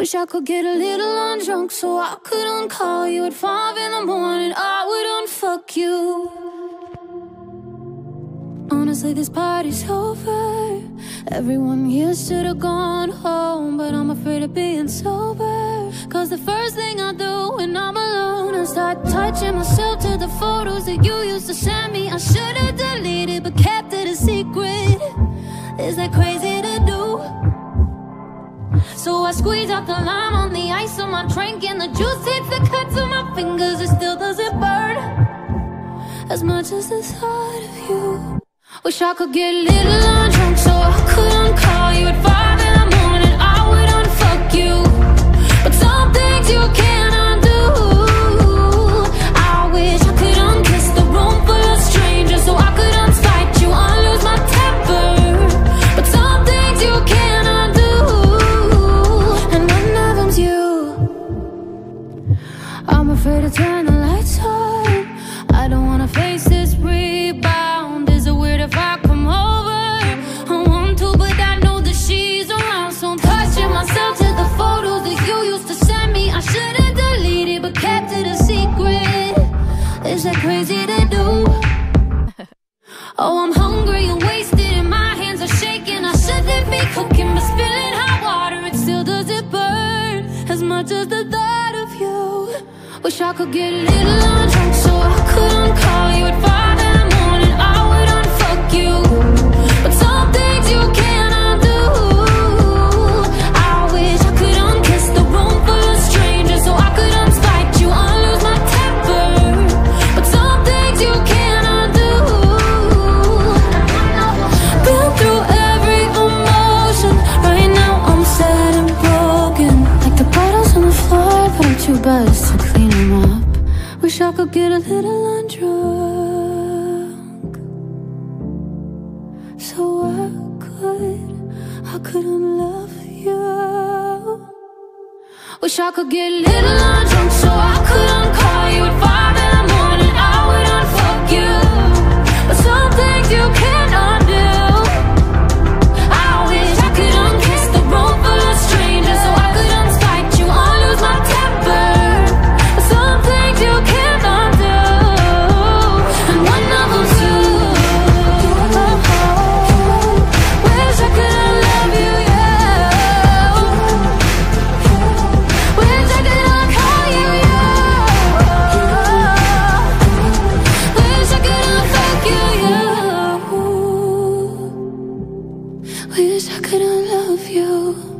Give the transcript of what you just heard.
Wish I could get a little undrunk so I could uncall you at 5 in the morning. I would unfuck you. Honestly, this party's over. Everyone here should have gone home, but I'm afraid of being sober. Cause the first thing I do when I'm alone is start touching myself to the photos that you used to send me. I should have deleted but kept it a secret. Is that crazy to do? So I squeeze out the lime on the ice on my drink, and the juice hits the cuts on my fingers. It still doesn't burn as much as the thought of you. Wish I could get a little undrunk so I could uncall you at 5 in the morning. I would unfuck you, but some things you can't undo. I wish I could unkiss the room full of strangers so I could unspite you, unlose my temper. But some things you can't undo, and one of them's you. I'm afraid to turn the lights on. I don't wanna face this rebound. Is it weird if I come over? I want to, but I know that she's around. So I'm touching myself to the photos that you used to send me. I should've deleted but kept it a secret. Is that crazy to do? Oh, I'm hungry and wasted and my hands are shaking. I shouldn't be cooking, but spilling hot water, it still doesn't burn as much as the thought of you. Wish I could get a little undrunk so I could uncall you at 5 in the morning. I would unfuck you, but some things you can't undo. I wish I could unkiss the room full of strangers so I could unspite you, unlose my temper. But some things you can't undo. Been through every emotion. Right now I'm sad and broken, like the bottles on the floor, but I'm too buzzed to clean them up. Wish I could get a little undrunk so I could unlove you. Wish I could get a little undrunk so I could uncall you at 5 in the morning. I would unfuck you, but some things you can't undo. I wish I could unkiss the room full of strangers so I could unspite you, unlose my temper. But some things you can't undo, and one of them's you. Wish I could unlove you, yeah. Wish I could uncall you, yeah. Wish I could unfuck you, yeah. Wish I could unlove you.